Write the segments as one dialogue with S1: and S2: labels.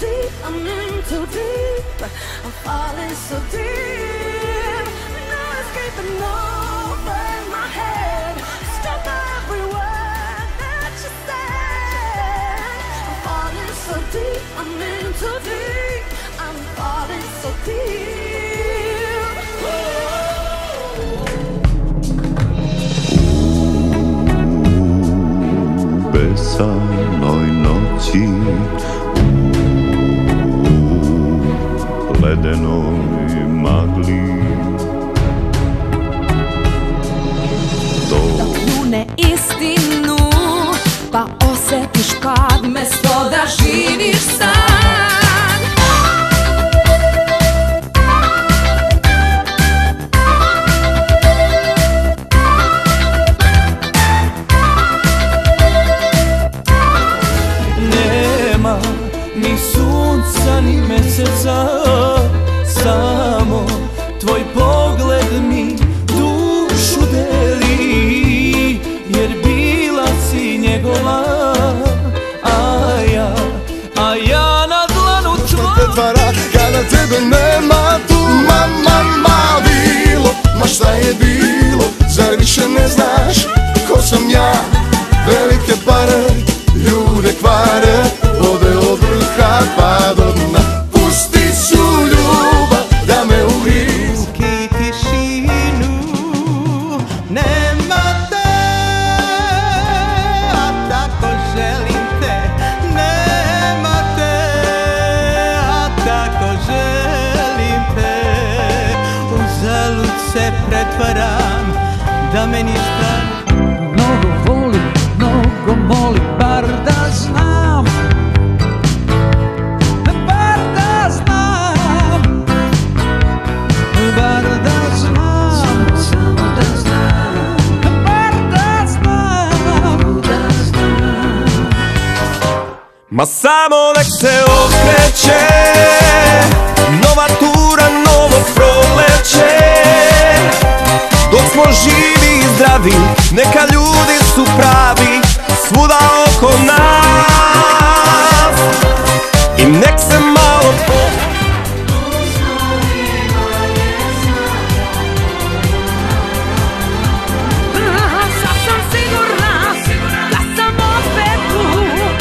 S1: deep, I'm in too deep, I'm falling so deep. No escaping over my head. Stop every word that you said. I'm falling so deep, I'm in too deep, I'm falling so deep.
S2: Besanoj noći, u ledenoj magli,
S1: da kljune istinu, pa osjetiš kad mesto da živiš sam.
S3: Nema ni sunca ni meseca, samo tvoj pogled mi dušu deli, jer bila si njegova, a ja na dlanu tvoj. Što te tvara kada tebe nema tu, ma bilo, ma šta je bilo, zar više ne znaš ko sam ja? Velike pare ljude kvare, vode od vrha pa do dna. Pusti su ljubav da me ugriz i tišinu. Nema te, a tako želim te. Nema te, a tako želim te. Uzalud se pretvaram da me ništa mnogo volim, mnogo molim, bar da znam, bar da znam, bar da znam, samo da znam, bar da znam, da znam. Ma samo nek se okreće, nova tura, novo proleće, dok smo živi i zdravi, neka ljudi su pravi svuda oko nas. I nek se malo
S1: Sad sam sigurna da sam opet tu.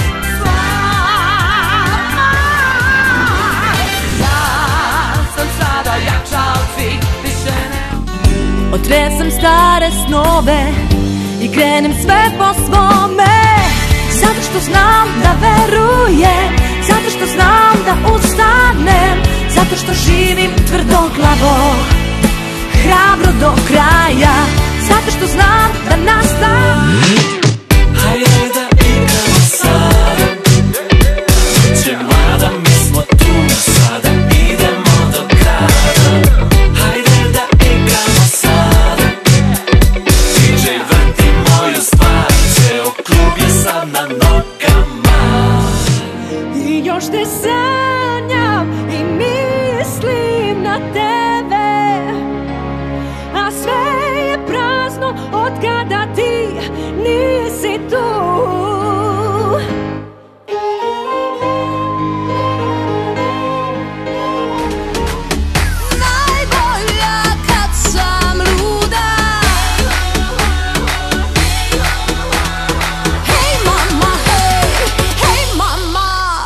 S1: Ja sam sada jača od svih, više ne. Otresam stare snove i krenem sve po svome, zato što znam da verujem, zato što znam da ustanem, zato što živim tvrdoglavo, hrabro do kraja, zato što znam da nastavim.
S4: Hajde da igramo sada, će mlada, mi smo tu sada, idemo do grada. Hajde da igramo sada, DJ vrti moju stvar, ceo klub je sad na nogama.
S1: I još te sanjam i mislim na tebe, a sve je prazno od kada ti nisi tu. Najbolja kad sam luda. Hej mama, hej mama.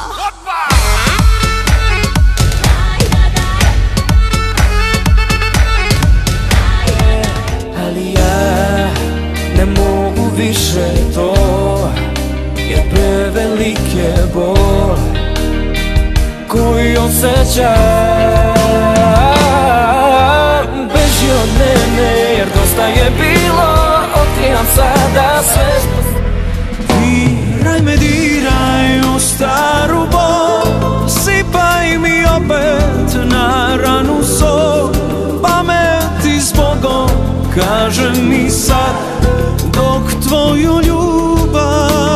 S3: Ali ja ne mogu više to, jer prevelike bol koji osjećam. Beži od mene, jer dosta je bilo, otkrivam sada sve. Diraj u staru bol, sipaj mi opet na ranu sol, pameti zbogom, kaže mi sad, dok tvoju ljubav,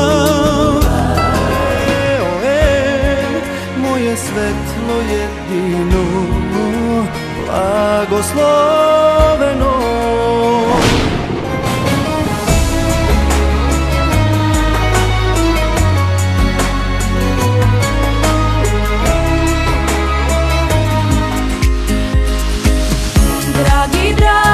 S3: moje svetlo jedino, blagosloveno.
S1: dragi, dragi